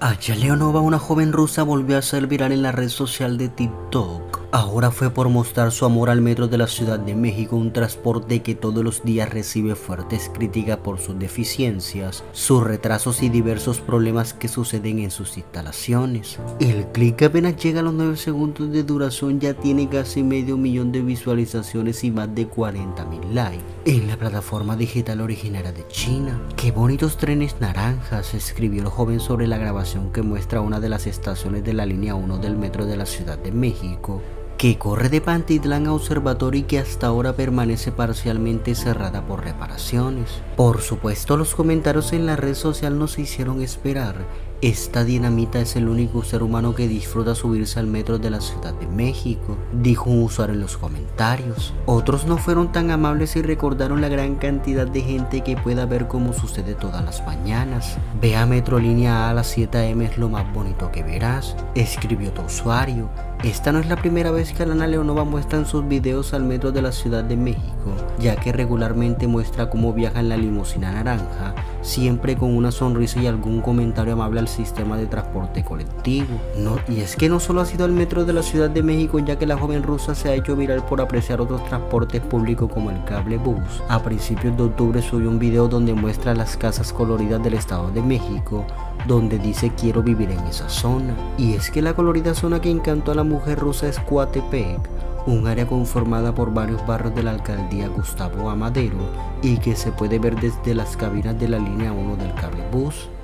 Aya Leonova, una joven rusa, volvió a ser viral en la red social de TikTok. Ahora fue por mostrar su amor al metro de la Ciudad de México, un transporte que todos los días recibe fuertes críticas por sus deficiencias, sus retrasos y diversos problemas que suceden en sus instalaciones. El clic apenas llega a los 9 segundos de duración ya tiene casi medio millón de visualizaciones y más de 40.000 likes en la plataforma digital originaria de China. Qué bonitos trenes naranjas, escribió el joven sobre la grabación que muestra una de las estaciones de la línea 1 del metro de la Ciudad de México, que corre de Pantitlán a Observatorio y que hasta ahora permanece parcialmente cerrada por reparaciones. Por supuesto, los comentarios en la red social no se hicieron esperar. Esta dinamita es el único ser humano que disfruta subirse al metro de la Ciudad de México, dijo un usuario en los comentarios. Otros no fueron tan amables y recordaron la gran cantidad de gente que puede haber como sucede todas las mañanas. Ve a Metrolínea A a las 7 AM, es lo más bonito que verás, escribió otro usuario. Esta no es la primera vez que Aya Leonova muestra en sus videos al metro de la Ciudad de México, ya que regularmente muestra cómo viaja en la limusina naranja, siempre con una sonrisa y algún comentario amable al sistema de transporte colectivo. Y es que no solo ha sido al metro de la Ciudad de México, ya que la joven rusa se ha hecho viral por apreciar otros transportes públicos como el cable bus. A principios de octubre subió un video donde muestra las casas coloridas del Estado de México, donde dice quiero vivir en esa zona. Y es que la colorida zona que encantó a la mujer rusa es Coatepec, un área conformada por varios barrios de la alcaldía Gustavo Amadero y que se puede ver desde las cabinas de la línea 1 del cable bus.